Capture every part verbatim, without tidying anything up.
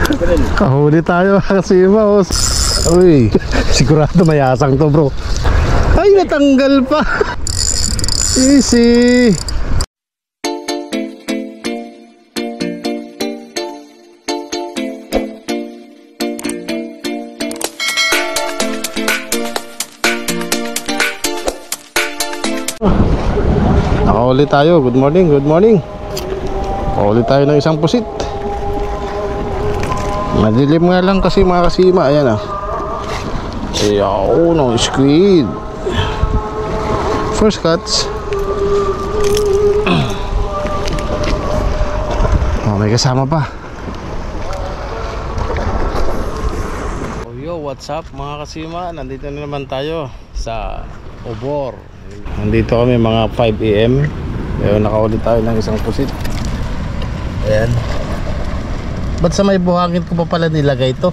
Kahuli tayo kasi boss. Uy, sigurado mayasang to bro. Ay, natanggal pa. Easy. Nakahuli tayo. Good morning, good morning. Nakahuli tayo ng isang pusit. Madilim nga lang kasi mga kasima. Ayan ah. Ayaw, no squid. First cuts. Oh, may kasama pa. Oh, yo, what's up mga kasima? Nandito na naman tayo sa Obor. Nandito kami mga five A M Ngayon nakaulit tayo ng isang pusit. Ayan. Ba't sa may buhangin ko pa pala nilagay ito?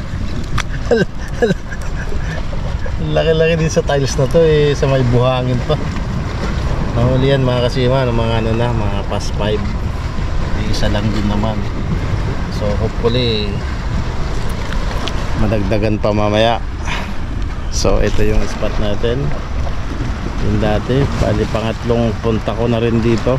Laki-laki din sa tiles na to eh. Sa may buhangin pa. Nahuli yan mga kasima ng mga ano na, mga past five. Isa lang din naman. So hopefully madagdagan pa mamaya. So ito yung spot natin. Yung dati, bali pangatlong punta ko na rin dito.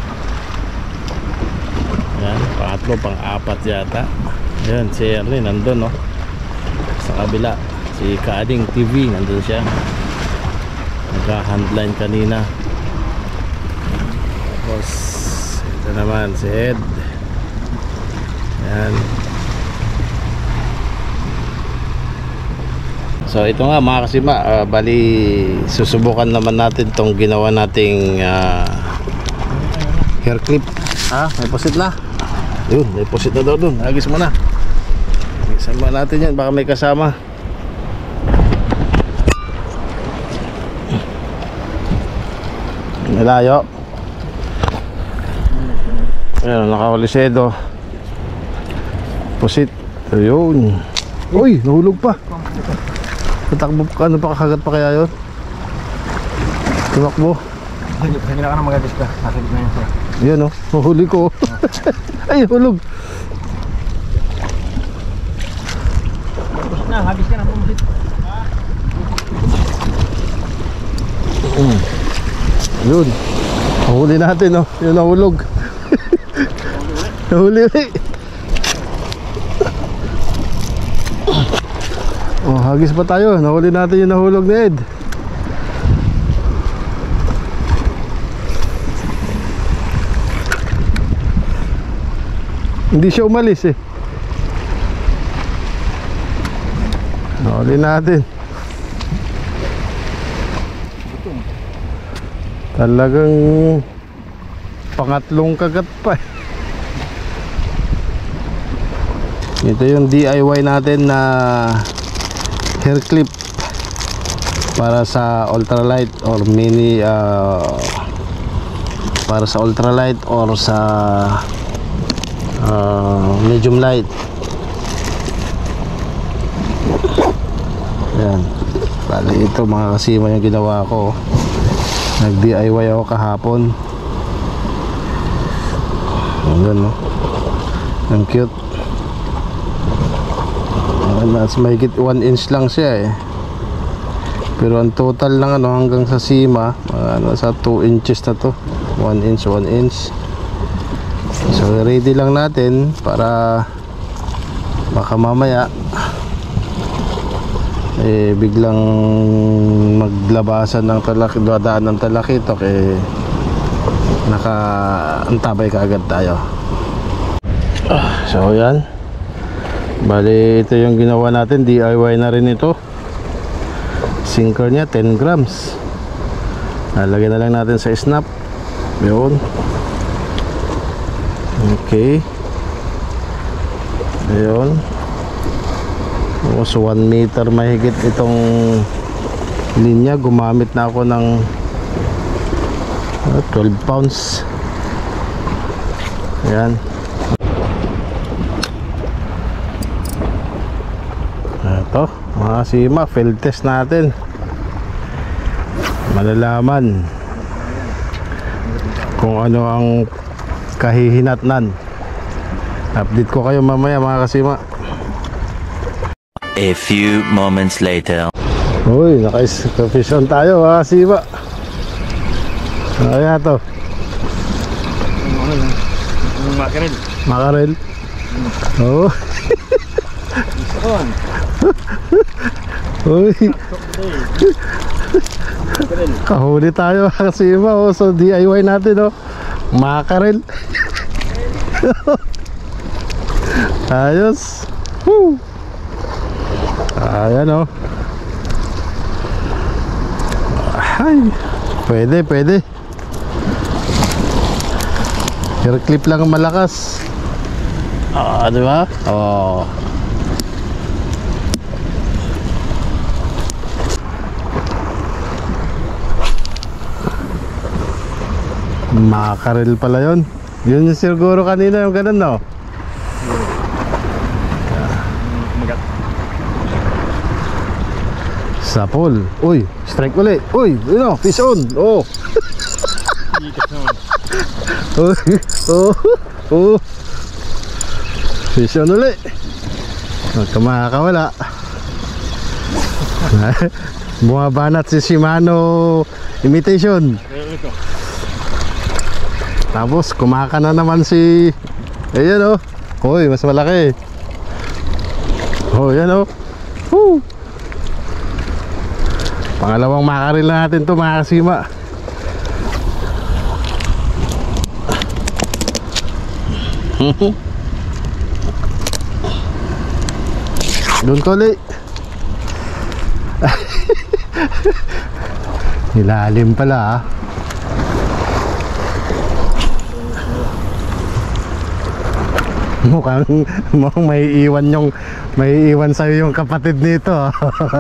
Yan, pangatlo, pang-apat yata. Yan, si Ernie nandun no. Sa kabila, si Kaading T V nandun siya. Nagka-handline kanina. Tapos ito naman si Ed. Yan. So ito nga mga kasima, uh, bali susubukan naman natin tong ginawa nating uh, hair clip. Ah, may posit na. Yun, may posit na daw dun. Agis mo na. Isama natin yan, baka may kasama. Malayo. Ayan, nakawalisedo. Posit. Ayun. Uy, nahulog pa. Tatakbo pa, ano pa, kakagat pa kaya yun? Tumakbo. Hindi na ka na mag-adis ka. Nasa gitna yun siya. Yan o, mahuli ko. Ay, hulog. Pusit na, habis ka na pumusit. Mm. Yun, mahuli natin o. Yun, nahulog. Nahuli ulit. Oh, hagis pa tayo. Nahuli natin yung nahulog ni Ed. Hindi siya umalis eh. Nahuli natin. Talagang pangatlong kagat pa eh. Ito yung D I Y natin na hair clip para sa ultralight or mini uh, para sa ultralight or sa uh, medium light. Yan, bali ito mga kasima yung ginawa ko. Nag D I Y ako kahapon. Ayan no, ang cute. Mas mahigit one inch lang siya eh. Pero ang total lang ano hanggang sa sima ano, sa two inches na to. One inch, one inch. So ready lang natin para baka mamaya eh biglang maglabasan ng talaki, dadaan ng talakitok eh nakaantabay kaagad tayo. So yan, bali ito yung ginawa natin, D I Y na rin ito. Sinker nya ten grams. Lalagyan na lang natin sa snap. Yun. Okay. Ayun. So one meter mahigit itong linya. Gumamit na ako ng uh, twelve pounds. Ayan. Ito mga sima, field test natin. Malalaman kung ano ang kahihinatnan. Update ko kayo mamaya mga kasima. A few moments later. Uy, naka-fish on tayo ha, Sima. Kaya to. Yung makarel. Makarel. Oo. Uy. Kahuli tayo ha, Sima. Oh, so D I Y natin oh. Makarel. Ayos. Woo. Ayan oh. Ay, pwede, pwede. Hair clip lang ang malakas. Ah, di ba? Oh. Makarel pala yun. Yun yung siguro kanina yung ganun, no? Sapol. Uy, strike ulit. Uy, yun o, fish on. Oh. Oh, oh, oh. Fish on ulit. Huwag ka makakawala. Bumabanat si Shimano imitation. Tapos kumaka na naman si, ayan o. Uy, mas malaki. Oh, yan o. Woo. Pangalawang makaril na natin to, mga kasima. Doon toli. Ilalim pala ah. Mukhang, mukhang may iwan yung, may iwan sa'yo yung kapatid nito ah.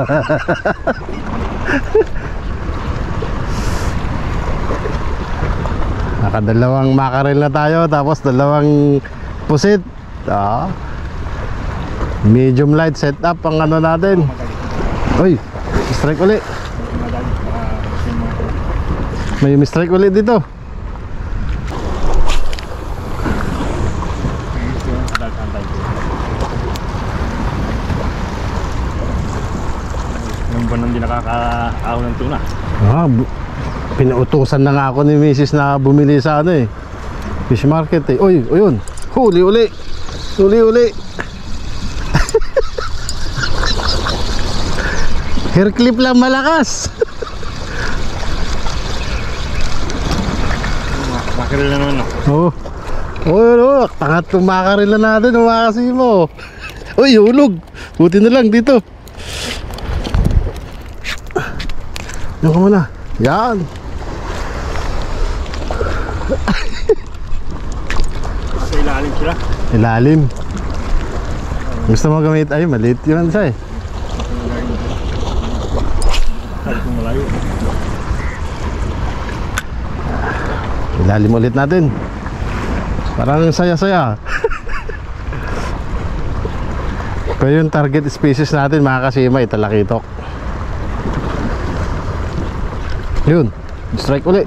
Nakadalawang makarel na tayo, tapos dalawang pusit. Ah. Medium light setup ang ano natin. Uy, strike ulit. May strike ulit dito. Yung buwan hindi nakakaahon ng tuna. Ah, pinautusan na nga ako ni Missus na bumili sa ano eh, fish market eh. Uy, uyun, huli uli. Huli uli. Hair clip lang malakas. Makarel na naman no. Oh. Oh, yun, oh. Pangatlong makaril na natin, umakasi mo. Uy, hulog. Buti na lang dito. Yan ka muna. Yan. Sa ilalim sila. Ilalim. Gusto mo gamit? Ay, maliit yun siya eh. Sabi kong malayo. Ilalim ulit natin. Parang saya-saya. Pero yung target species natin, mga kasima, italakitok. Yun, strike ulit.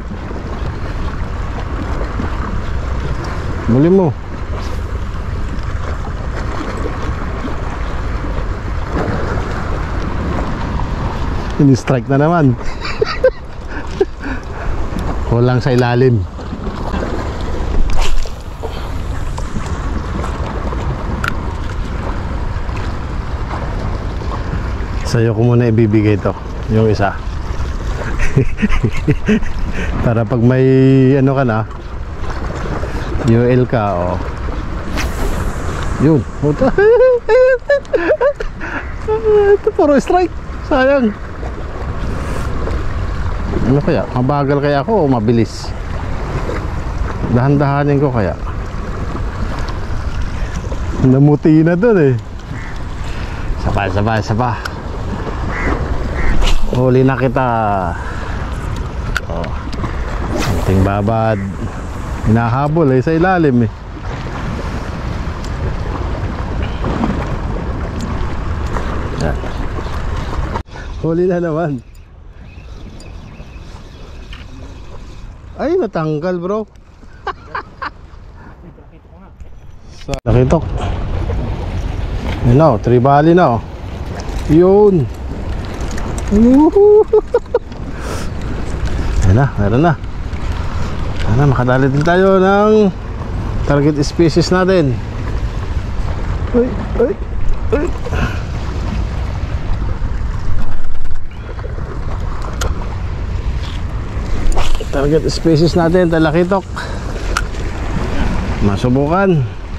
Muli mo. Ini-strike na naman. Kulang sa ilalim. Sa'yo ko muna ibibigay ito, yung isa. Para pag may ano ka na, U L ka, oh. Yun. Ito puro strike. Sayang. Ano kaya? Mabagal kaya ako o mabilis? Dahan-dahanin ko kaya. Namuti na dun eh. Sapa, sapa, sapa. Huli na kita. Oh. Konting babad. Hinahabol eh sa ilalim eh. Yan. Huli na naman. Ay, natanggal bro. Nakitok. Yun na, tribali na oh. Yun. Woohoo. Ayan na, meron na. Ayan na, makadali din tayo ng target species natin. Uy, uy, uy. Target species natin, talakitok. Masubukan.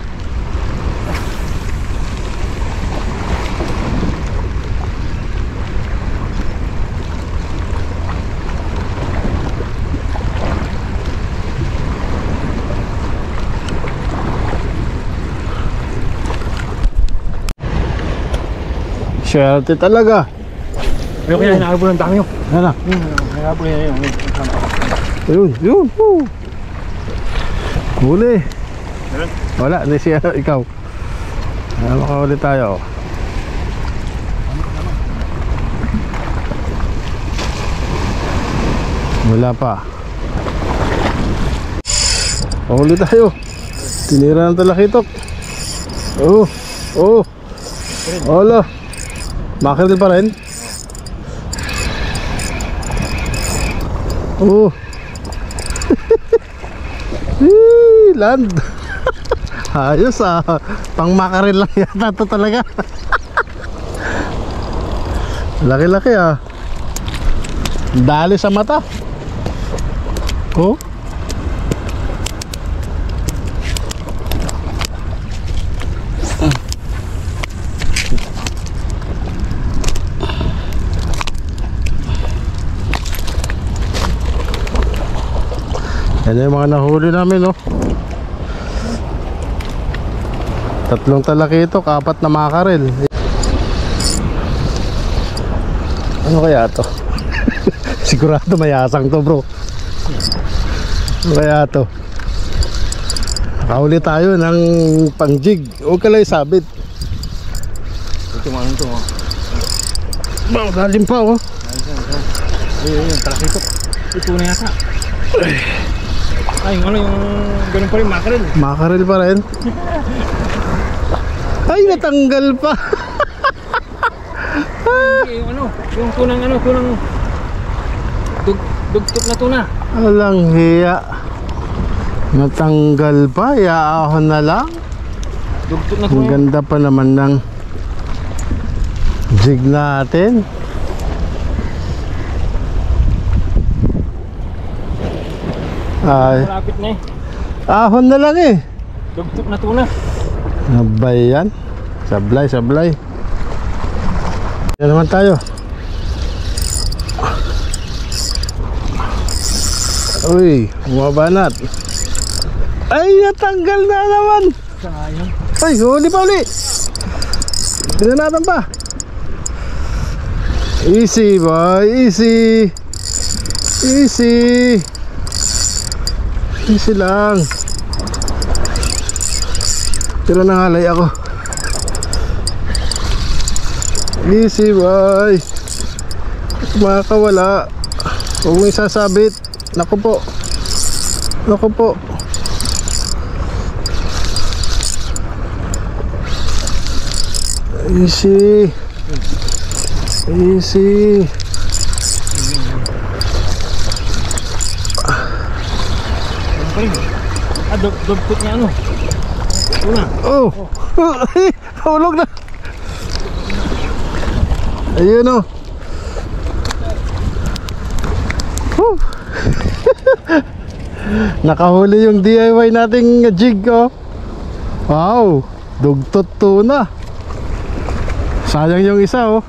Swerte talaga. Ayun kaya hinahabol ng dami yun. Ayan na. Hinahabol yan yun. Yun, yun. Woo. Huli. Meron? Wala, hindi siya. Ikaw. Ayan, makahuli tayo. Wala pa. Mahuli tayo. Tinira ng talakitok. Oh, oh. Olo. Makaril pa rin. Oh. Hii, land. Ayos ah. Pang makaril lang yata ito talaga. Laki-laki ah. Dali sa mata. Oh. Yan yung mga nahuli namin, oh. Tatlong talakitok, apat na makarel. Ano kaya to? Sigurado mayasang to, bro. Ano kaya to? Nakahuli tayo ng pangjig. Huwag ka lang isabit. Ito mga ito mo. Bang, dalim pa, oh. Ayun, ayun, talakitok. Ito na yata. Ay, ano yung ganun pa rin, makarel. Makarel pa rin. Ay, natanggal pa. Yung ano, yung tunang ano, tunang dug, dugtog na tuna. Alang hiya. Natanggal pa, iaahon na lang. Dugtog na Ang tuna. ganda pa naman ng jig natin. Ay, Malapit na eh. ahon na lang eh. Dugtog na tuna. Nabay yan. Sablay, sablay. Yan naman tayo. Uy, bumabanat. Ay, natanggal na naman. Sayang. Ay, huli pa uli. Pinanatan pa. Easy boy, easy. Easy. Easy lang. Pero nangalay ako. Easy boy. Makakawala. Huwag mo isasabit. Naku po. Naku po. Easy. Easy. Ano pa rin? Ah, dug, dugtog niya ano? Tuna. Oh. Hulog na. Ayun oh. Woo. Nakahuli yung D I Y nating jig, oh. Wow, dugtot tuna. Sayang yung isa, oh.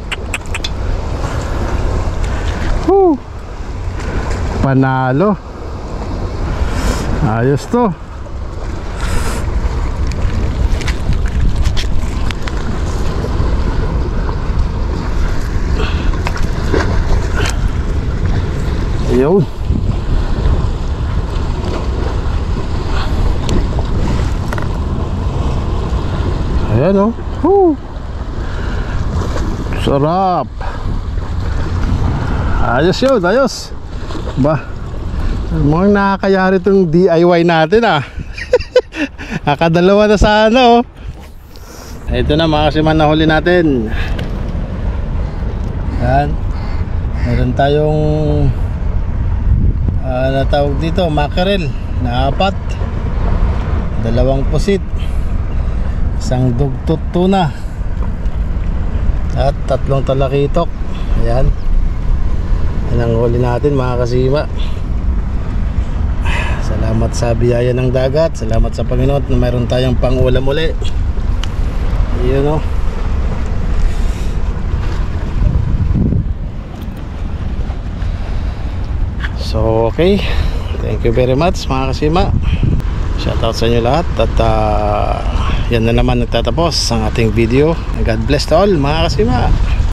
Woo. Panalo. Ayos to. Ayun. Ayan, oh. Woo. Sarap. Ayos yun, ayos. Ba, mukhang nakakayari itong D I Y natin, ah. Nakadalawa na sana, oh. Ito na mga kasiman na huli natin. Yan. Meron tayong uh, natawag dito, mackerel na apat, dalawang pusit, isang dugtut tuna, at tatlong talakitok. Ayan. Yan ang huli natin mga kasima. Salamat sa biyaya ng dagat. Salamat sa Panginoon na mayroon tayong pang-ulam uli. Ayun o. So okay, thank you very much mga kasima. Shoutout sa inyo lahat. At uh, yan na naman nagtatapos ang ating video. God bless to all mga kasima.